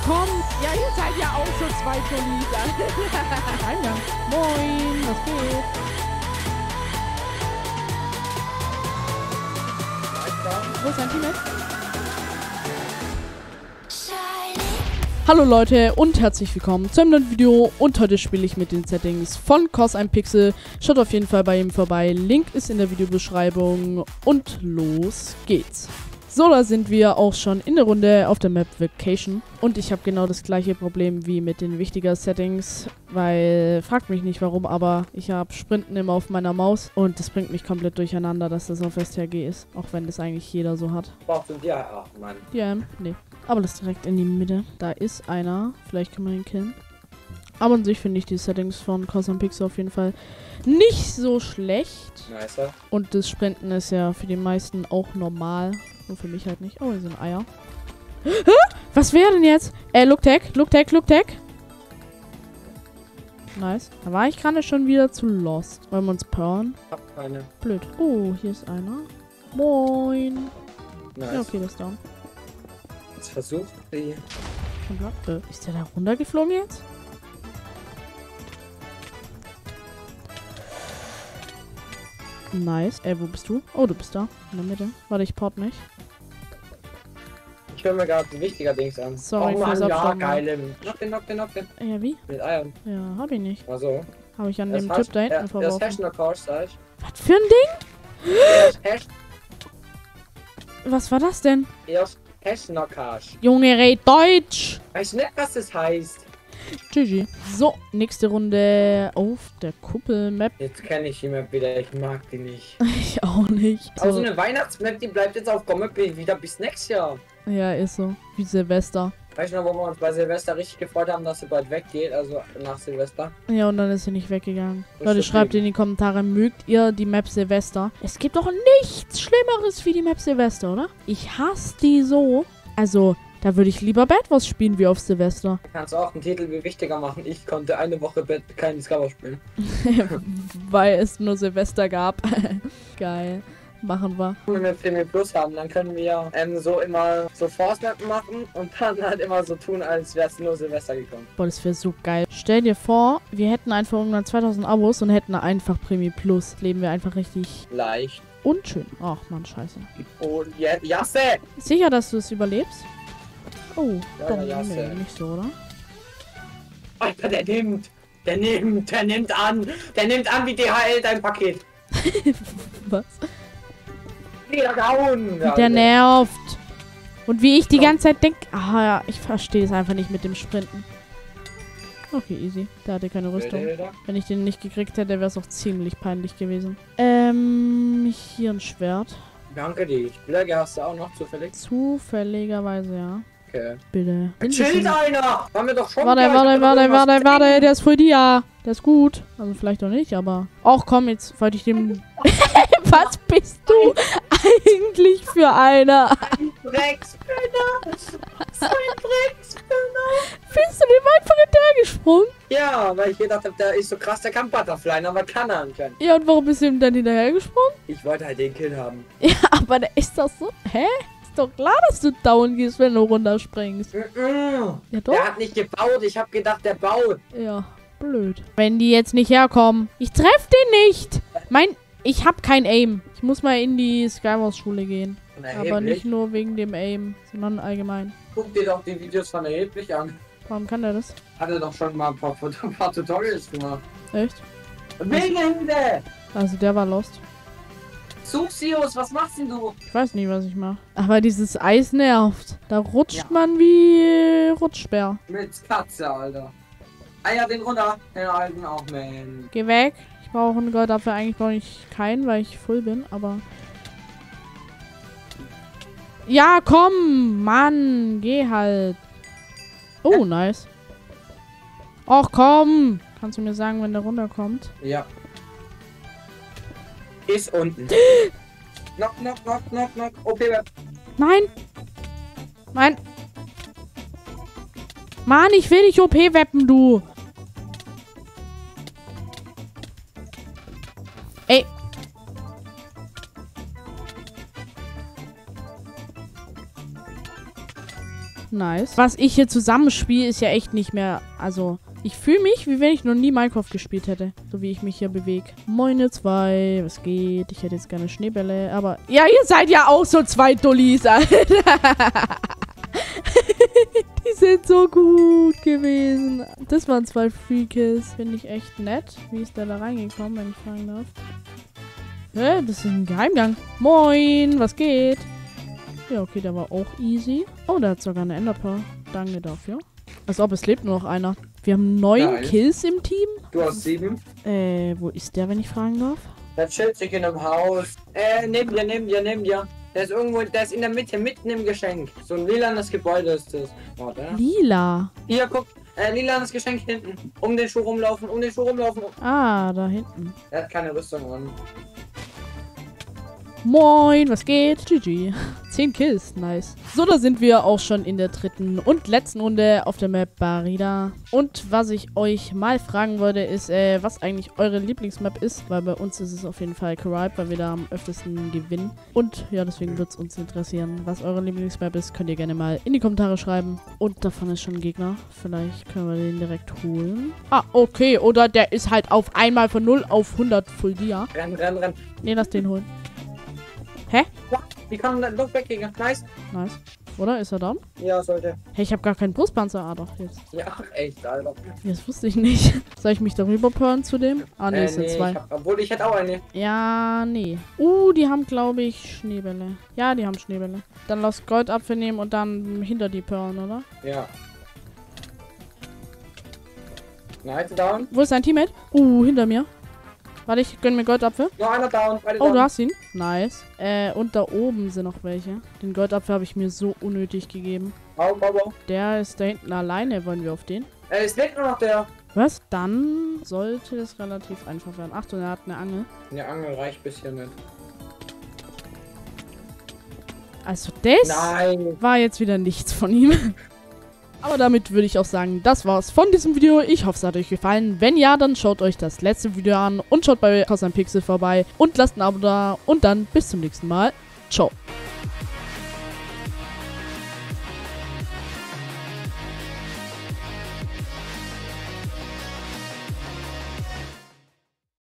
komm. Ja, ihr seid ja auch so zwei Solide. Eingang. Moin, was geht? Wo ist dein Teammate? Hallo Leute und herzlich willkommen zu einem neuen Video und heute spiele ich mit den Settings von Cos1Pixel. Schaut auf jeden Fall bei ihm vorbei, Link ist in der Videobeschreibung und los geht's. So, da sind wir auch schon in der Runde auf der Map Vacation und ich habe genau das gleiche Problem wie mit den wichtiger Settings, weil, fragt mich nicht warum, aber ich habe Sprinten immer auf meiner Maus und das bringt mich komplett durcheinander, dass das auf STRG ist, auch wenn das eigentlich jeder so hat. Brauchst du dir? Ach, Mann. Ja, nee. Aber das direkt in die Mitte. Da ist einer. Vielleicht kann man ihn killen. Aber an sich finde ich die Settings von Cos1Pixel auf jeden Fall nicht so schlecht. Nice. Und das Sprinten ist ja für die meisten auch normal. Nur für mich halt nicht. Oh, hier sind Eier. Hä? Was wäre denn jetzt? Look Tag. Nice. Da war ich gerade schon wieder zu lost. Wollen wir uns powern? Hab keine. Blöd. Oh, hier ist einer. Moin. Nice. Ja, okay, das ist down. Jetzt versucht sie. Ist der da runtergeflogen jetzt? Nice. Wo bist du? Oh, du bist da. In der Mitte. Warte, ich port mich. Ich höre mir gerade ein wichtiger Dings an. Sorry Mann, fürs ja, Abschauen. geil. Knock den. Ja, wie? Mit Eiern. Ja, hab ich nicht. Also. Habe ich an dem Typ da hinten Das verworfen. Hash noch Couch, sag ich. Was für ein Ding? Hash. Was war das denn? Erst Hash noch Couch. Junge, red Deutsch! Weiß nicht, was das heißt. GG. So, nächste Runde auf der Kuppel-Map. Jetzt kenne ich die Map wieder. Ich mag die nicht. Ich auch nicht. Aber so eine Weihnachtsmap, die bleibt jetzt auf Comic wieder bis nächstes Jahr. Ja, ist so. Wie Silvester. Weißt du noch, wo wir uns bei Silvester richtig gefreut haben, dass sie bald weggeht, also nach Silvester? Ja, und dann ist sie nicht weggegangen. Das Leute, ist schreibt okay. in die Kommentare, mögt ihr die Map Silvester? Es gibt doch nichts Schlimmeres wie die Map Silvester, oder? Ich hasse die so. Also, da würde ich lieber Bad Wars spielen wie auf Silvester. Du kannst auch einen Titel wie wichtiger machen. Ich konnte eine Woche kein Discover spielen. Weil es nur Silvester gab. Geil. Machen wir. Wenn wir Premium Plus haben, dann können wir so immer so Force-Mappen machen und dann halt immer so tun, als wäre es nur Silvester gekommen. Boah, das wäre so geil. Stell dir vor, wir hätten einfach irgendwann 2000 Abos und hätten einfach Premium Plus. Leben wir einfach richtig Leicht. unschön. Ach man, scheiße. Und Jasse! Sicher, dass du es überlebst? Oh, Ja, doch, ja, Jasse. nee, nicht so, oder? Alter, der nimmt an wie DHL dein Paket. Was? Wieder gehauen! Ja, Der nervt. Und wie ich die ganze Zeit denke... Ah ja, ich verstehe es einfach nicht mit dem Sprinten. Okay, easy. Der hatte keine Rüstung. Wenn ich den nicht gekriegt hätte, wäre es auch ziemlich peinlich gewesen. Hier ein Schwert. Danke dir. Blöcke hast du auch noch zufällig? Zufälligerweise, ja. Okay. Bitte. Chillt einer! Waren wir doch schon Warte, der ist voll dir. Der ist gut. Also vielleicht auch nicht, aber... Ach komm, jetzt wollte ich dem... Was bist du eigentlich für einer? Dreckspinner! So ein Dreckspinner! Bist du dem einfach hinterhergesprungen? Ja, weil ich gedacht habe, der ist so krass, der kann Butterfly, aber kann er nicht. Ja, und warum bist du ihm dann hinterhergesprungen? Ich wollte halt den Kill haben. Ja, aber der ist doch so... Hä? Ist doch klar, dass du down gehst, wenn du runterspringst. Ja, doch. Der hat nicht gebaut, ich habe gedacht, der baut. Ja, blöd. Wenn die jetzt nicht herkommen. Ich treff den nicht. Ich hab kein Aim. Ich muss mal in die Skywars-Schule gehen. Aber nicht nur wegen dem Aim, sondern allgemein. Guck dir doch die Videos von Erheblich an. Warum kann der das? Hat er doch schon mal ein paar Tutorials gemacht. Echt? Wegende! Also der war lost. Suxius, was machst denn du? Ich weiß nicht, was ich mache. Aber dieses Eis nervt. Da rutscht man wie Rutschbär. Mit Katze, Alter. Ja, den runter. Den alten auch, man. Geh weg. Ich brauche einen Gold dafür. Eigentlich brauche ich keinen, weil ich voll bin, aber... Ja, komm! Mann, geh halt. Oh, nice. Och, komm! Kannst du mir sagen, wenn der runterkommt? Ja. Ist unten. Knock. OP Web. Nein! Nein! Mann, ich will nicht OP-Weppen, du! Ey! Nice. Was ich hier zusammenspiele, ist ja echt nicht mehr... Also, ich fühle mich, wie wenn ich noch nie Minecraft gespielt hätte. So wie ich mich hier bewege. Moin, ihr zwei. Was geht? Ich hätte jetzt gerne Schneebälle, aber... Ja, ihr seid ja auch so zwei Dullis, Alter. Die sind so gut gewesen. Das waren 2 Freakies. Finde ich echt nett. Wie ist der da reingekommen, wenn ich fragen darf? Hä? Das ist ein Geheimgang. Moin, was geht? Ja, okay, der war auch easy. Oh, der hat sogar eine Enderpearl. Danke dafür. Als ob es lebt nur noch einer. Wir haben 9 Kills im Team. Du hast 7. Wo ist der, wenn ich fragen darf? Der chillt sich in einem Haus. Neben dir. Der ist irgendwo, der ist in der Mitte, mitten im Geschenk. So ein lilanes Gebäude ist das. Warte. Lila. Hier, guck. Lilanes Geschenk hinten. Um den Schuh rumlaufen. Ah, da hinten. Er hat keine Rüstung an. Moin, was geht? GG. 10 Kills, nice. So, da sind wir auch schon in der 3. und letzten Runde auf der Map Barida. Und was ich euch mal fragen wollte, ist, was eigentlich eure Lieblingsmap ist. Weil bei uns ist es auf jeden Fall Caribe, weil wir da am öftesten gewinnen. Und ja, deswegen wird es uns interessieren, was eure Lieblingsmap ist. Könnt ihr gerne mal in die Kommentare schreiben. Und davon ist schon ein Gegner. Vielleicht können wir den direkt holen. Ah, okay. Oder der ist halt auf einmal von 0 auf 100 Full Dia. Renn. Nee, lass den holen. Hä? Wie kann der Luft weggehen? Nice. Oder? Ist er down? Ja, sollte. Hey, ich habe gar keinen Brustpanzer. Ah, doch, jetzt. Ja, echt, Alter. Das wusste ich nicht. Soll ich mich darüber pören zu dem? Ah, nee, es sind 2. Obwohl, ich hätte auch eine. Ja, nee. Die haben, glaube ich, Schneebälle. Ja, die haben Schneebälle. Dann lass Goldapfel nehmen und dann hinter die Perlen, oder? Ja. Nice, down. Wo ist dein Teammate? Hinter mir. Warte, ich gönn mir Goldapfel. Noch einer down. Oh, du hast ihn. Nice. Und da oben sind noch welche. Den Goldapfel habe ich mir so unnötig gegeben. Au. Der ist da hinten alleine. Wollen wir auf den? Es lebt nur noch der. Was? Dann sollte das relativ einfach werden. Achtung, er hat eine Angel. Eine Angel reicht bisher nicht. Also das Nein. war jetzt wieder nichts von ihm. Aber damit würde ich auch sagen, das war's von diesem Video. Ich hoffe, es hat euch gefallen. Wenn ja, dann schaut euch das letzte Video an und schaut bei Cos ein Pixel vorbei und lasst ein Abo da. Und dann bis zum nächsten Mal. Ciao.